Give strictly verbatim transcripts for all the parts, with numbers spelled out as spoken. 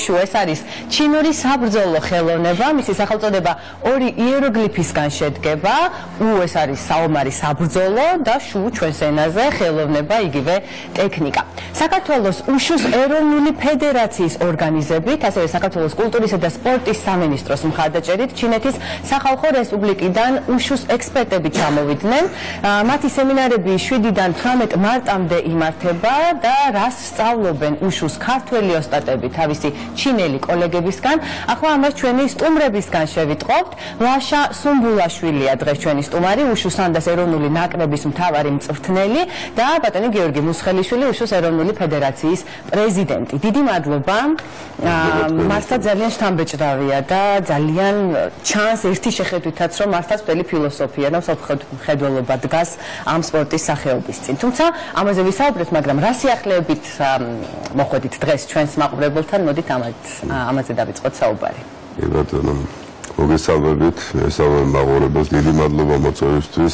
ეს არის ჩინური საბრძოლო ხელოვნება, მისი სახელწოდება ორი იეროგლიფისგან შედგება. უ ეს არის საომარი საბრძოლო და შუ ჩვენს ენაზე ხელოვნება, იგივე ტექნიკა. საქართველოს უშუს ეროვნული ფედერაციის ორგანიზებით, ასევე საქართველოს კულტურისა და სპორტის სამინისტროს მხარდაჭერით ჩინეთის სახალხო რესპუბლიკიდან უშუს ექსპერტები ჩამოვიდნენ. მათი სემინარები შვიდიდან თვრამეტ მარტამდე იმართება და რას სწავლობენ უშუს ქართველი ოსტატები თავისი ჩინელი კოლეგებისგან. ახლა ამას ჩვენი სტუმრებისგან შევიტყობთ. ლაშა სუმბულაშვილია დღეს ჩვენი სტუმარი, უშუს სანდას ეროვნული ნაკრების მთავარი მწვრთნელი და ბატონი გიორგი მუსხელიშვილი, უშუს ეროვნული ფედერაციის პრეზიდენტი. დიდი მადლობა. მართლა ძალიან შთამბეჭდავია და ძალიან ჩანს ერთი შეხედვითაც, რომ მართლა მთელი ფილოსოფია და მსოფლმხედველობა დგას ამ სპორტის სახეობის წინ. თუმცა ამაზე ვისაუბრეთ, მაგრამ რა სიახლეებით მოხვედით დღეს ჩვენს მაყურებელთან, მოდით ამაზე დავიწყოთ საუბარი. კი ბატონო, მოგესალმებით, მესალმებით მაყურებელს, დიდი მადლობა მოწვევისთვის.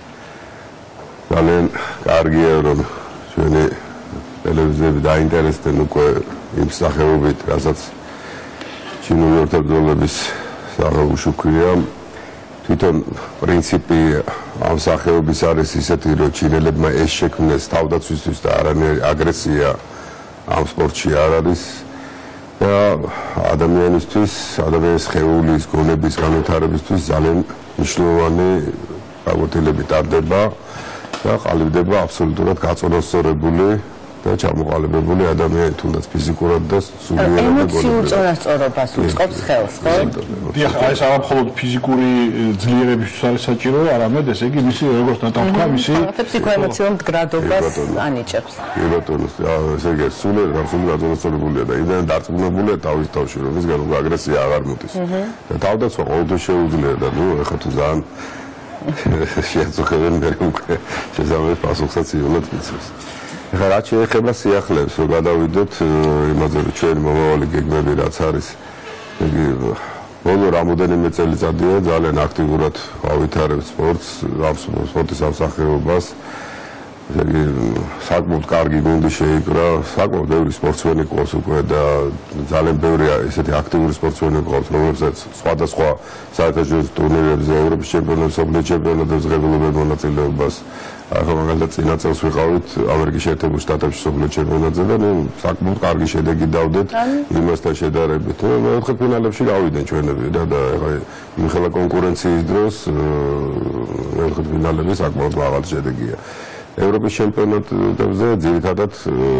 ძალიან კარგია, რომ ჩვენი ტელევიზიები დაინტერესდნენ უკვე იმ სახეობით, რასაც ჩინური ორთაბრძოლების სახეობაში ქვია. თვითონ პრინციპი ამ სახეობის არის ისეთი, რომ ჩინელებმა ეს შექმნეს თავდაცვისთვის და არანაირი აგრესია ამ სპორტში არ არის და ადამიანისთვის, ადამიანის სხეულის გონების განვითარებისთვის ძალიან მნიშვნელოვანი გაკვეთილები ტარდება და ყალიბდება აბსოლუტურად გაწონასწორებული და ჩამოყალიბებული ადამიანი, თუნდაც ფიზიკურად და სულიერად და ემოციურ წონასწორობას უწყობს ხელს, ხო? დიახ, ეს არა მხოლოდ ფიზიკური ძლიერებისთვის არის საჭირო, არამედ ესე იგი მისი როგორც ნათქვამია, მისი ფსიქოემოციურ მდგრადობას ანიჭებს. კი ბატონო, ესე იგი სულიერ გაწონასწორებულია გაწონასწორებულია და იმდენ დარწმუნებულია თავის თავში, რომ ის განუგ აგრესია აღარ მოდის. და თავდაცვა ყოველთვის შეუძლია და ნუ ეხლა თუ ძალიან შეაწუხებენ მე უკვე შესაბამის პასუხსაც იოლად მიცემს. ეხლა რაც შეეხება სიახლეებს, რომ გადავიდოთ იმაზე, რომ ჩვენი მომავალი გეგმები რაც არის, იგი ბოლო რამოდენიმე წელიწადია ძალიან აქტიურად ავითარებთ სპორტს, სპორტის ამსახურებას. იგი საკმაოდ კარგი გუნდი შეიკრა, საკმაოდ ბევრი სპორტსმენი ყავს უკვე და ძალიან ბევრი ესეთი აქტიური სპორტსმენი ყავს, რომლებსაც სხვადასხვა საერთაშორისო ტურნირებზე, ევროპის ჩემპიონატებზე, მსოფლიო ჩემპიონატებზე ღებულობენ მონაწილეობას. ახლა მაგალითად წინა წელს ვიყავით ამერიკის შეერთებულ შტატებში მსოფლიო ჩემპიონატზე და ნუ საკმაოდ კარგი შედეგი დავდეთ იმასთან შედარებით. მეოთხე ფინალებში გავიდნენ ჩვენები და და ეხლა იმხელა კონკურენციის დროს მეოთხე ფინალები საკმაოდ მაღალი შედეგია. ევროპის ჩემპიონატებზე ძირითადად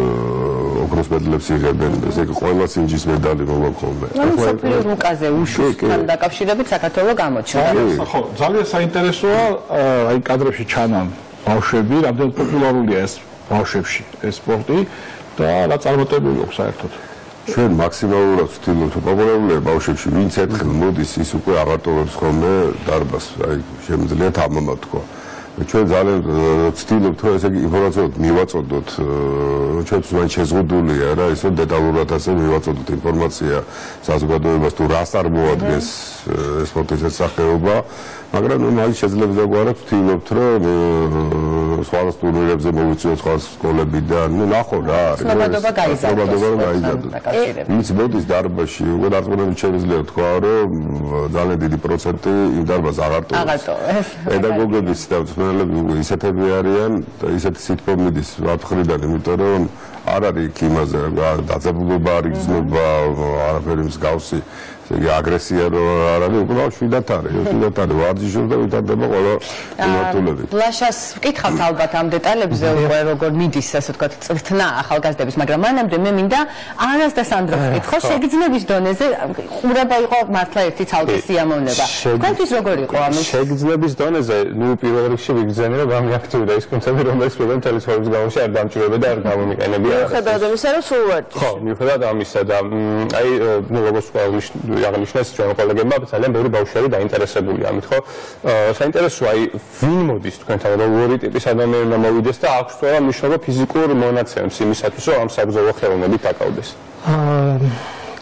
ოქროს მედლებს იღებენ, ესე იგი ყველა სინჯის медали მოგაქვს. ანუ მსოფლიო რუკაზე უშუსთან დაკავშირებით საქართველოს გამოჩნდა. ხო, ძალიან საინტერესოა, აი კადრებში ჩანან ბავშვები, რამდენად პოპულარულია ეს ბავშვებში ეს სპორტი და რა წარმატებული აქვს საერთოდ. ჩვენ მაქსიმალურად ვცდილობთ პოპულარულია ბავშვებში, ვინც ერთხელ მოდის, ის უკვე აღარ ტოვებს ხოლმე დარბაზს, აი შემიძლიათ ამამა თქვა. ჩვენ ძალიან ვცდილობთ, რომ ესე იგი ინფორმაციულად მივაწოდოთ, ჩვენც მაინც შეზღუდულია რა, ისე დეტალურად ასე მივაწოდოთ ინფორმაცია საზოგადოებას თუ რას წარმოადგენს სპორტის სახეობა, მაგრამ ნუ მაინც შეძლებს დაგვარად ვცდილობთ, რომ სხვა ტურნირებზე მოვიწვიოთ სხვა სკოლებიდან, ნუ ნახო რა არის. ცნობადობა გაიზარდოს. ცნობადობა გაიზარდოს. ვინც მოდის დარბაზში, უკვე დარწმუნებით შემიძლია თქვა, რომ ძალიან დიდი პროცენტი იმ დარბაზს აღარ ტოვებს. აღარ ტოვებს. პედაგოგების და მწვრთნელები ისეთები არიან და ისეთი სიტყვა მიდის მათხრიდან, იმიტომ რომ არ არის იქ იმაზე დაძაბულობა არ იგრძნობა, არაფერი მსგავსი, ესე იგი აგრესია რო არ არის, უკვე შვიდათ არის, შვიდათ არის, ვარჯიშობს და ვითარდება ყველა მიმართულებით. ლაშას ვკითხავთ ალბათ ამ დეტალებზე უკვე როგორ მიდის, ასე ვთქვათ, წვრთნა ახალგაზრდების, მაგრამ მანამდე მე მინდა ანას და სანდროს ვკითხო, შეგრძნების დონეზე ყურება იყო მართლა ერთი ცალკე სიამოვნება. თქვენთვის როგორ იყო ამის? შეგრძნების დონეზე, ნუ პირველ რიგში ვიგრძენი, რომ ამი აქტიური და ის კონცეფცია, რომელიც პრობლემა მთელი ცხოვრების განმავლობაში არ დამჭირდება და არ გამომიყენებია. მიუხედავად ამისა, რომ სულ ვარჯიშობ. ხო, მიუხედავად ამისა და აი, ნუ როგორც აღნიშნეს ჩვენ კოლეგებმა, ძალიან ბევრი ბავშვები დაინტერესებულია ამით, ხო? საინტერესოა, აი, ვინ მოდის თქვენთან, როგორი ტიპის ადამიანმა მოვიდეს და აქვს თუ არა მნიშვნელობა ფიზიკურ მონაცემს იმისათვის, რომ ამ საბრძოლო ხელოვნებით დაკავდეს?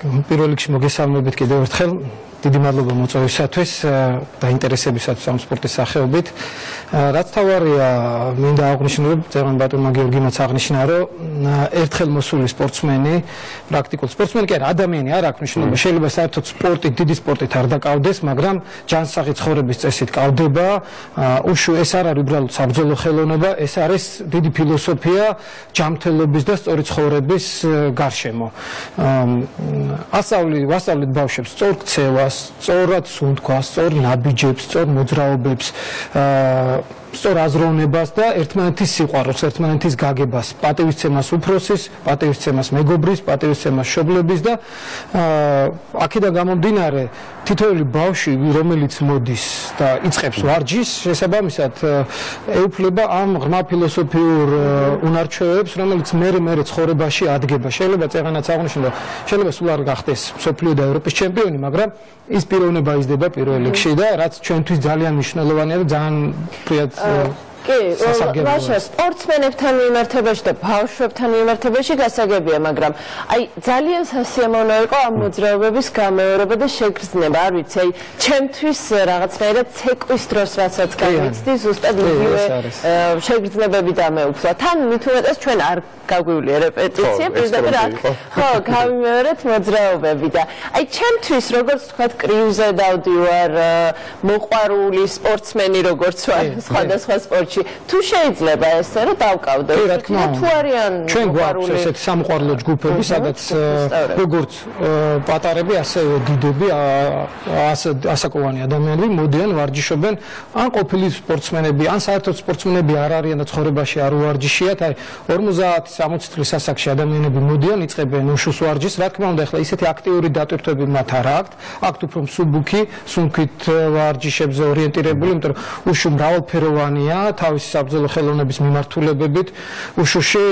პირველ რიგში მოგესალმებით კიდევ ერთხელ. დიდი მადლობა მოწვევისათვის და ინტერესებისათვის ამ სპორტის სახეობით. რაც თავარია, მინდა აღვნიშნო, წევან ბატონმა გიორგიმაც აღნიშნა, რომ ერთხელ მოსული სპორტსმენი, პრაქტიკულ სპორტსმენი კი არა, ადამიანი არ აქვს მნიშვნელობა. შეიძლება საერთოდ სპორტით, დიდი სპორტით არ დაკავდეს, მაგრამ ჯანსაღი ცხოვრების წესით კავდება. უშუ ეს არ არის უბრალოდ საბრძოლო ხელოვნება, ეს არის დიდი ფილოსოფია ჯანმრთელობის და სწორი ცხოვრების გარშემო. ასავლი, ვასწავლეთ ბავშვებს სწორ ქცევას, სწორად სუნთქვას, სწორ ნაბიჯებს, სწორ მოძრაობებს, სწორ აზროვნებას და ერთმანეთის სიყვარულს, ერთმანეთის გაგებას, პატივისცემას უფროსის, პატივისცემას მეგობრის, პატივისცემას მშობლების და აქედან გამომდინარე თითოეული ბავშვი, რომელიც მოდის და იწყებს ვარჯიშს, შესაბამისად ეუფლება ამ ღრმა ფილოსოფიურ უნარჩვევებს, რომელიც მერე მერე ცხოვრებაში ადგება. შეიძლება წეღანაც აღვნიშნო, შეიძლება სულ არ გახდეს მსოფლიო და ევროპის ჩემპიონი, მაგრამ ის პიროვნება იზრდება პირველ რიგში და რაც ჩვენთვის ძალიან მნიშვნელოვანია და ძალიან ფრიად კი, ვაშა სპორტსმენებთან მიმართებაში და ბავშვებთან მიმართებაში გასაგებია, მაგრამ აი ძალიან სასიამოვნო იყო ამ მოძრაობების გამეორება და შეგრძნება, არ ვიცი, აი ჩემთვის რაღაცნაირად ცეკვის დროს რასაც გამიცდი, ზუსტად იგივე შეგრძნებები დამეუფლა. თან მით უმეტეს ჩვენ არ გაგვივლია რეპეტიცია, პირდაპირ აქ ხო, გავიმეორეთ მოძრაობები და აი ჩემთვის როგორც თქვათ კრივზე დავდივარ, მოყვარული სპორტსმენი როგორც ვარ სხვადასხვა სპორტში თუ შეიძლება ესე რომ დავკავდე თუ არიან ჩვენ გვაქვს ესეთი სამოყვარულო ჯგუფები სადაც როგორც პატარები ასევე დიდები ასაკოვანი ადამიანები მოდიან ვარჯიშობენ ან ყოფილი სპორტსმენები ან საერთოდ სპორტსმენები არ არიან და ცხოვრებაში არ უვარჯიშიათ აი ორმოცდაათი სამოცი წლის ასაკში ადამიანები მოდიან იწყებენ უშუს ვარჯიშს რა თქმა უნდა ახლა ისეთი აქტიური დატვირთვები მათ არ აქვთ აქვთ უფრო მსუბუქი სუნთქვით ვარჯიშებზე ორიენტირებული იმიტომ რომ უშუ მრავალფეროვანია თავისი საბრძოლო ხელოვნების მიმართულებებით უშუში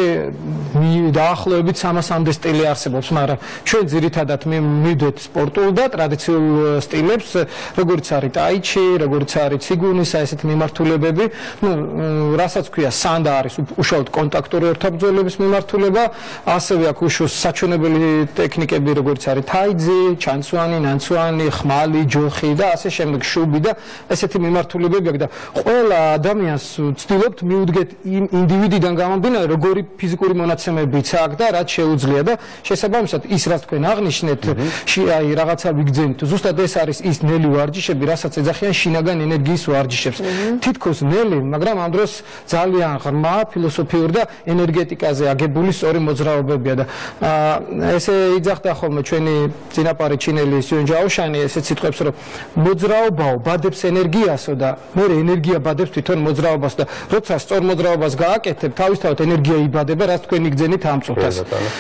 დაახლოებით სამასამდე სტილი არსებობს, მაგრამ ჩვენ ძირითადად მივდეთ სპორტულ და ტრადიციულ სტილებს, როგორც არის ტაიჩი, როგორც არის ციგუნის, ესეთი მიმართულებები, ну, რასაც ქვია, სანდა არის უშუალოდ კონტაქტური ორთაბრძოლების მიმართულება, ასევე აქვს უშუალოდ საჩვენებელი ტექნიკები, როგორც არის თაიძი, ჩანცვანი, ნანცვანი, ხმალი, ჯოხი და ასე შემდეგ, შუბი და ესეთი მიმართულებები აქვს და ყველა ადამიანს ვცდილობთ მიუდგეთ იმ ინდივიდიდან გამომდინარე როგორი ფიზიკური მონაცემებიც აქვს და რაც შეუძლია და შესაბამისად ის რაც თქვენ აღნიშნეთ აი რაღაცა ვიგრძენით ზუსტად ეს არის ის ნელი ვარჯიშები რასაც ეძახიან შინაგან ენერგიის ვარჯიშებს თითქოს ნელი მაგრამ ამ დროს ძალიან ღრმა ფილოსოფიურ და ენერგეტიკაზე აგებული სწორი მოძრაობებია და ესე იძახდა ხოლმე ჩვენი წინაპარი ჩინელი სიონ ჯაოშანი ესეთ სიტყვებს რომ მოძრაობაო ბადებს ენერგიასო და მე ენერგია ბადებს თვითონ მოძრაობას და როცა სწორ მოძრაობას გააკეთებ, თავისთავად ენერგია იბადება, რაც თქვენ იგძენით ამ წუთას.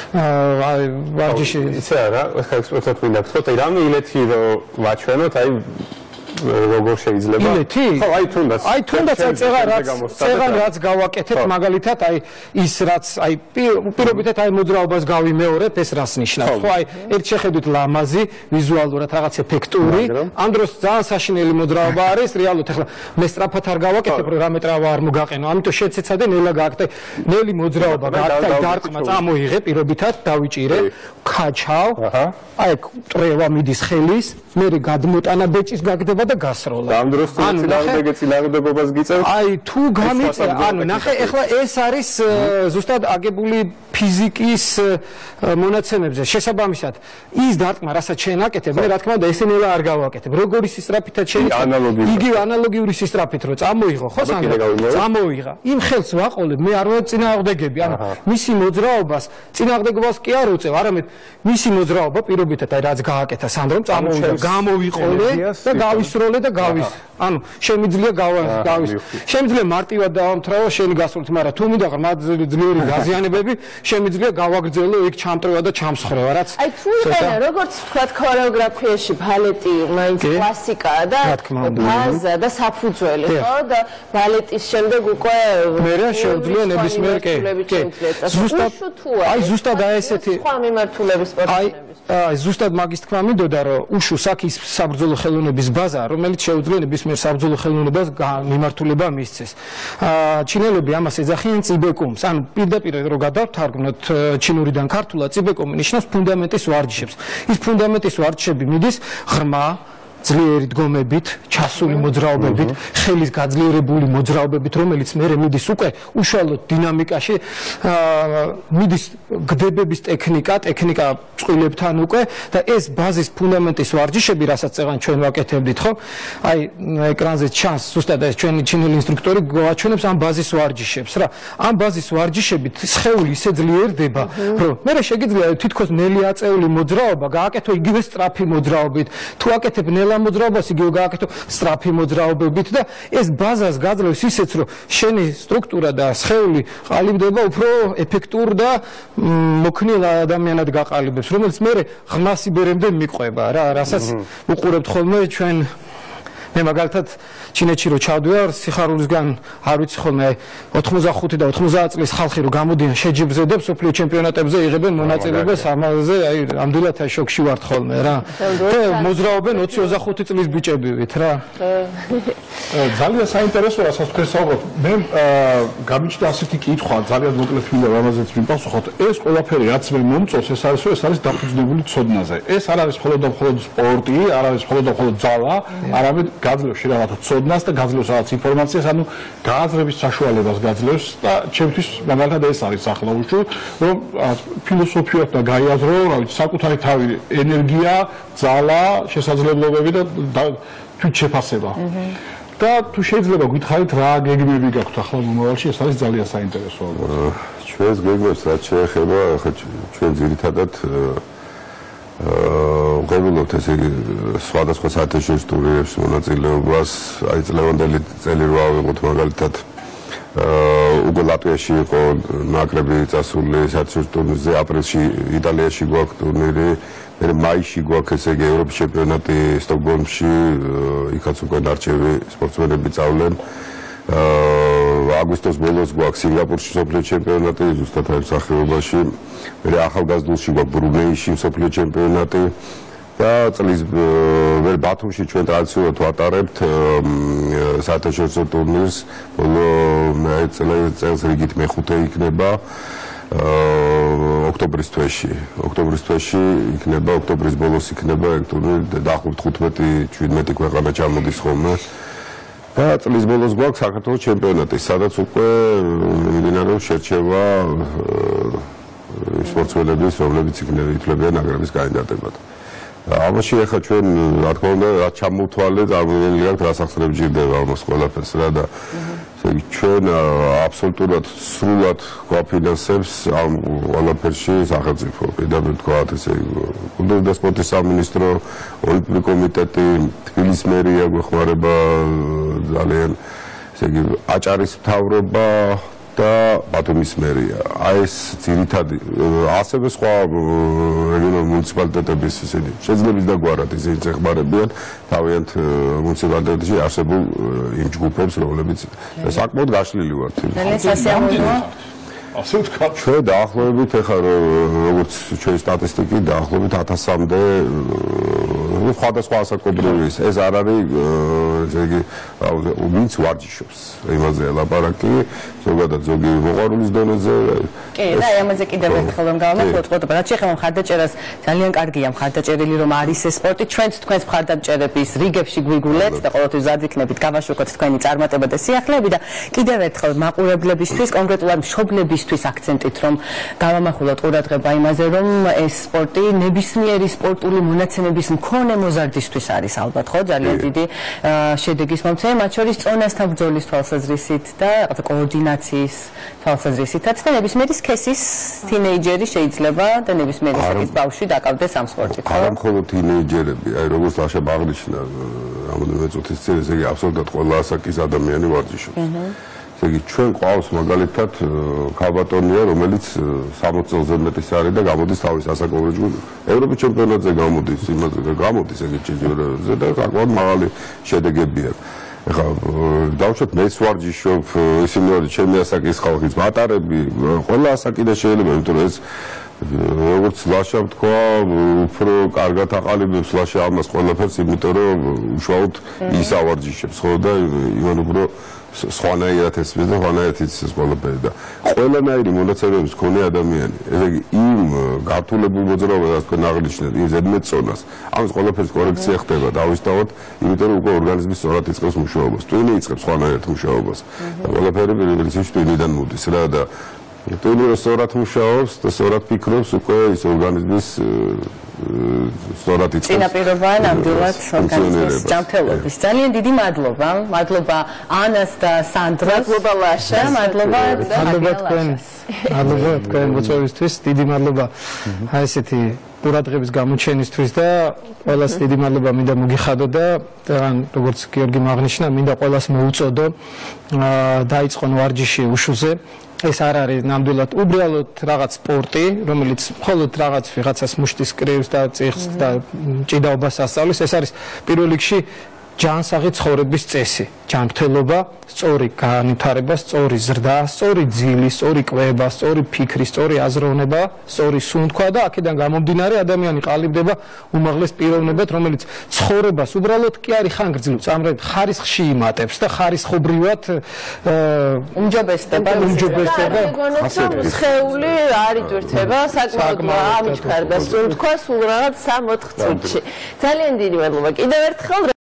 აი, ვარჯიში. იცი არა, ექსპერტად მინდა გთხოვთ, აი რამე ილეთი რომ ვაჩვენოთ, აი როგორ შეიძლება? ილეთი? ხო, აი თუნდაც. აი თუნდაც წეღან რაც წეღან რაც გავაკეთებ, მაგალითად, აი ის რაც აი პირობითად აი მოძრაობას გავიმეორებ, ეს რას ნიშნავს? ხო, აი ერთ შეხედვით ლამაზი, ვიზუალურად რაღაც ეფექტური, ამ დროს ძალიან საშინელი მოძრაობა არის, რეალურად ახლა მე სწრაფად არ გავაკეთებ, რომ რამე ტრავა არ მოგაყენო, ამიტომ შეცეცადე ნელა გააკეთე, ნელი მოძრაობა გააკეთე, დარტყმა წამოიღე პირობითად, დავიჭირე, ქაჩავ, აი ტრევა მიდის ხელის, მე გადმოტანა ბეჭის გაგდება და გასროლა. ამ დროს წინააღმდეგე წინააღმდეგობას გიწევთ? აი თუ გამიწევ, ანუ ნახე, ეხლა ეს არის ზუსტად აგებული ფიზიკის მონაცემებზე. შესაბამისად, ის დარტყმა, რასაც შენ აკეთებ, მე რა თქმა უნდა ესენელა არ გავაკეთებ. როგორი სისწრაფითაც შეიძლება იგივე ანალოგიური სისწრაფით რო წამოიღო, ხო სანდრო? წამოიღა. იმ ხელს ვაყოლებ, მე არ ვარ წინააღმდეგები, ანუ მისი მოძრაობას, წინააღმდეგობას კი არ უწევ, არამედ მისი მოძრაობა პირობითად აი რაც გააკეთა სანდრომ, წამოვიდა, გამოვიყოლე და გავისროლე და გავის. ანუ შემიძლია გავის. შემიძლია მარტივად დავამთრავო შენი გასულით, მაგრამ თუ მინდა ღრმა ძლიერი გაზიანებები, შემიძლია გავაგრძელო იქ ჩამტრევა და ჩამსხრევა, რაც აი თუ იყენე, როგორც ვთქვათ, ქორეოგრაფიაში ბალეტი მაინც კლასიკაა და ბაზა და საფუძველი, ხო? და ბალეტის შემდეგ უკვე მე რა შეუძლია ნებისმიერ კი. ზუსტად აი ზუსტად აი ესეთი სხვა მიმართულების სპორტსმენების. აი ზუსტად მაგის თქვა მინდოდა, რომ უშუს აქ ის საბრძოლო ხელოვნების ბაზა, რომელიც შეუძლია ნებისმიერ საბრძოლო ხელოვნებას მიმართულება მისცეს. ჩინელები ამას ეძახიან წიბეკუმს, ანუ პირდაპირ რო გადავთვალო დავთარგმნოთ ჩინურიდან ქართულად, წიბეკომი ნიშნავს ფუნდამენტის ვარჯიშებს. ის ფუნდამენტის ვარჯიშები მიდის ღრმა ძლიერი დგომებით, ჩასული მოძრაობებით, ხელის გაძლიერებული მოძრაობებით, რომელიც მერე მიდის უკვე უშუალოდ დინამიკაში, მიდის გდებების ტექნიკა, ტექნიკა წყვილებთან უკვე და ეს ბაზის ფუნდამენტის ვარჯიშები, რასაც წეგან ჩვენ ვაკეთებდით, ხო? აი, ეკრანზე ჩანს ზუსტად ეს ჩვენი ჩინელი ინსტრუქტორი გვაჩვენებს ამ ბაზის ვარჯიშებს, რა. ამ ბაზის ვარჯიშებით სხეული ისე ძლიერდება, რომ მერე შეგიძლია თითქოს ნელი აწეული მოძრაობა გააკეთო იგივე სწრაფი მოძრაობით. თუ აკეთებ მოძრაობას იგივე გააკეთო სწრაფი მოძრაობებით და ეს ბაზას გაძლევს ისეც რომ შენი სტრუქტურა და სხეული ყალიბდება უფრო ეფექტურ და მოქნილ ადამიანად გაყალიბებს, რომელიც მე ღრმა სიბერემდე მიყვება რა, რასაც უყურებთ ხოლმე ჩვენ მე მაგალითად ჩინეთში რო ჩავდივარ სიხარულისგან არ ვიცი ხოლმე ოთხმოცდახუთი და ოცდაათი წლის ხალხი რო გამოდიან შეჯიბრზე და სოფლიო ჩემპიონატებზე იღებენ მონაწილეობას ამაზე აი ამდენად აი შოქში ვართ ხოლმე რა და მოძრაობენ ოცი ოცდახუთი წლის ბიჭებივით რა ძალიან საინტერესოა რასაც თქვენ საუბრობთ მე გამიჩნდა ასეთი კითხვა ძალიან მოკლედ მინდა ამაზეც მიპასუხოთ ეს ყველაფერი რაც მე მომწონს ეს არის ეს არის დაფუძნებული ცოდნაზე ეს არ არის მხოლოდ და მხოლოდ სპორტი არ არის მხოლოდ და მხოლოდ ძალა არამედ გაძლევს რაღაცა ცოდნას და გაძლევს რაღაც ინფორმაციას, ანუ გააზრების საშუალებას გაძლევს და ჩემთვის მაგალითად ეს არის ახლავში, რომ ფილოსოფიად და გაიაზრო, რა ვიცი, საკუთარი თავი, ენერგია, ძალა, შესაძლებლობები და თვით შეფასება. და თუ შეიძლება გითხარით რა გეგმები გაქვთ ახლა მომავალში, ეს არის ძალიან საინტერესო. ჩვენს გეგმებს რაც შეეხება, ხო ჩვენ ძირითადად ვღებულობთ ესე იგი სხვადასხვა საერთაშორისო ტურნირებში მონაწილეობას, აი წლევანდელი წელი რო ავიღოთ მაგალითად უკვე ლატვიაში იყო ნაკრები წასული საერთაშორისო ტურნირზე, აპრილში იტალიაში გვაქვს ტურნირი, მე მაისში გვაქვს ესე იგი ევროპის ჩემპიონატი სტოკჰოლმში, იქაც უკვე ნარჩევი სპორტსმენები წავლენ. აგვისტოს ბოლოს გვაქვს სინგაპურში მსოფლიო ჩემპიონატი, ზუსტად ამ სახეობაში. მე ახალგაზრდულში გვაქვს ბრუნეიში მსოფლიო ჩემპიონატი და წლის მე ბათუმში ჩვენ ტრადიციულად ვატარებთ საერთაშორისო ტურნირს. ბოლო წელს რიგით მეხუთე იქნება ოქტომბრის თვეში. ოქტომბრის თვეში იქნება, ოქტომბრის ბოლოს იქნება ეგ ტურნირი დაახლოებით თხუთმეტი შვიდმეტი ქვეყანა ჩამოდის ხოლმე. და წლის ბოლოს გვაქვს საქართველოს ჩემპიონატი, სადაც უკვე მიმდინარეობს შერჩევა სპორტსმენების, რომლებიც იქნებიან ნაკრების კანდიდატებად. ამაში ახლა ჩვენ რა თქმა უნდა რაც ჩამოვთვალე, წარმოიდგინე გაქვთ რა სახსრები ჭირდება ამას ყველაფერს რა და ესე იგი ჩვენ აბსოლუტურად სრულად გვაფინანსებს ამ ყველაფერში სახელმწიფო. პირდაპირ თქვათ ესე იგი კულტურის და სპორტის სამინისტრო, ოლიმპიური კომიტეტი, თბილისის მერია გვეხმარება ძალიან ესე იგი აჭარის მთავრობა და ბათუმის მერია. აი ეს ძირითადი ასევე სხვა რეგიონულ მუნიციპალიტეტების ისინი შეძლებს და გვარად ისინი ეხმარებიან თავიანთ მუნიციპალიტეტებში არსებულ იმ ჯგუფებს, რომლებიც საკმაოდ გაშლილი ვართ. ძალიან სასიამოვნოა. ასე ვთქვათ, ჩვენ დაახლოებით ახლა როგორც ჩვენი სტატისტიკი დაახლოებით ათასამდე სხვადასხვა ასაკობრივი ეს არ არის ესე იგი ვინც ვარჯიშობს იმაზე ლაპარაკი ზოგადად ზოგი მოყვარულის დონეზე კი და აი ამაზე კიდევ ერთხელ რომ გავამახვილოთ ყურადღება რაც შეეხება მხარდაჭერას ძალიან კარგია მხარდაჭერილი რომ არის ეს სპორტი ჩვენც თქვენს მხარდაჭერების რიგებში გვიგულეთ და ყოველთვის ზად იქნებით გავაშუქოთ თქვენი წარმატება და სიახლეები და კიდევ ერთხელ მაყურებლებისთვის კონკრეტულად მშობლებისთვის აქცენტით რომ გავამახვილოთ ყურადღება იმაზე რომ ეს სპორტი ნებისმიერი სპორტული მონაცემების მქონე მოზარდისთვის არის ალბათ ხო ძალიან დიდი შედეგის მომცემი მათ შორის წონასთან ბრძოლის თვალსაზრისით და კოორდინაციის თვალსაზრისითაც და ნებისმიერი სქესის თინეიჯერი შეიძლება და ნებისმიერი სქესის ბავშვი დაკავდეს ამ სპორტით ხო? არა მხოლოდ თინეიჯერები, აი როგორც ლაშა აღნიშნა რამოდენიმე წუთის წინ, ესე იგი აბსოლუტურად ყველა ასაკის ადამიანი ვარჯიშობს. ესე იგი ჩვენ ყავს მაგალითად ქალბატონია, რომელიც სამოცი წელზე მეტის არის და გამოდის თავის ასაკობრივ ჯგუფში. ევროპის ჩემპიონატზე გამოდის, იმაზე გამოდის ეგეთ შეჯიბრებებზე და საკმაოდ მაღალი შედეგები აქვს. ეხლა დავუშვათ მეც ვარჯიშობ, ისინი არის ჩემი ასაკის ხალხის მატარები, ყველა ასაკიდან შეიძლება, იმიტომ რომ ეს როგორც ლაშა თქვა, უფრო კარგად აყალიბებს ლაშა ამას ყველაფერს, იმიტომ რომ უშუალოდ ის ავარჯიშებს, ხო და იმან უფრო სხვანაირად ესმის და სხვანაირად იცის ყველაფერი და ყველანაირი მონაცემების მქონე ადამიანი, ესე იგი იმ გართულებულ მოძრაობას თქვენ აღნიშნეთ, იმ ზედმეტწონას, ამის ყველაფერის კორექცია ხდება დავისთავად, იმიტომ რომ უკვე ორგანიზმი სწორად იწყებს მუშაობას, ტვინი იწყებს სხვანაირად მუშაობას. ყველაფერი პრინციპში ტვინიდან მოდის რა და ტვინი სწორად მუშაობს და სწორად ფიქრობს, უკვე ის ორგანიზმის სწორად იწყებს. წინაპირობა ნამდვილად ორგანიზმის ჯანმრთელობის. ძალიან დიდი მადლობა. მადლობა ანას და სანდრას. მადლობა ლაშა, მადლობა მადლობა თქვენ. მადლობა თქვენ მოწვევისთვის. დიდი მადლობა. აი ესეთი ყურადღების გამოჩენისთვის და ყველას დიდი მადლობა მინდა მოგიხადო და თან როგორც გიორგი აღნიშნა, მინდა ყველას მოუწოდო დაიწყონ ვარჯიში უშუზე. ეს არ არის ნამდვილად უბრალოდ რაღაც სპორტი, რომელიც მხოლოდ რაღაც ვიღაცას მუშტის კრივს და წიხს და ჭიდაობას ასწავლის, ეს არის პირველ რიგში ჯანსაღი ცხოვრების წესი, ჯანმრთელობა, სწორი განვითარება, სწორი ზრდა, სწორი ძილი, სწორი კვება, სწორი ფიქრი, სწორი აზროვნება, სწორი სუნთქვა და აქედან გამომდინარე ადამიანი ყალიბდება უმაღლეს პიროვნებად, რომელიც ცხოვრებას უბრალოდ კი არის ხანგრძლივ, წამრად ხარისხში იმატებს და ხარისხობრივად უმჯობესდება, უმჯობესდება. სხეული არ იტვირთება, საკმაოდ ამჩქარდა სუნთქვა სულ რაღაც სამი ოთხ წუთში. ძალიან დიდი მადლობა კიდევ ერთხელ.